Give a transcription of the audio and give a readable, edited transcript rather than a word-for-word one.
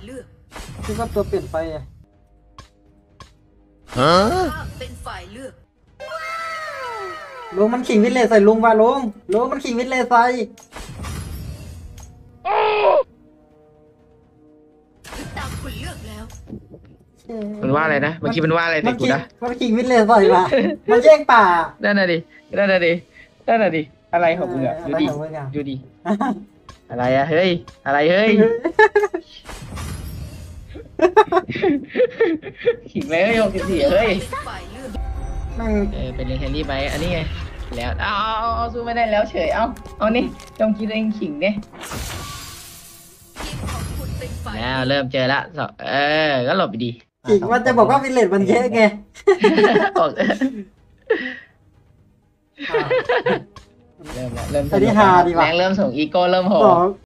เลือกที่ว่าตัวเปลี่ยนไปอ่ะข้าเป็นฝ่ายเลือกลุงมันขิงวิทเลสใส่ลุงว่ะลุงมันขิงวิทเลสใส่ตามคุณเลือกแล้วมันว่าอะไรนะเมื่อกี้มันว่าอะไรใส่กูนะมันขิงวิทเลสใส่ว่ะมันแย่งป่านั่นน่ะดินั่นน่ะดินั่นน่ะดิอะไรของมึงอะดูดิอะไรของมึงอะดูดิอะไรอะเฮ้ยอะไรเฮ้ยขิงเลยเฮ้ย64เฮ้ยเป็นฝ่ายเลือกนั่งเป็นเรียนแฮร์รี่ไปอันนี้ไงแล้วเอาสู้ไม่ได้แล้วเฉยเอานี่จงคิดเองขิงเนี่ยทีมของคุณเป็นฝ่ายแล้วเริ่มเจอละก็หลบไปดีขิงมันจะบอกว่าวิทเลสมันเยอะไงบอกอ้าวเริ่มแล้วเริ่มอันนี้ฮาดีว่ะแรงเริ่มส่งอีโก้เริ่มโหบอก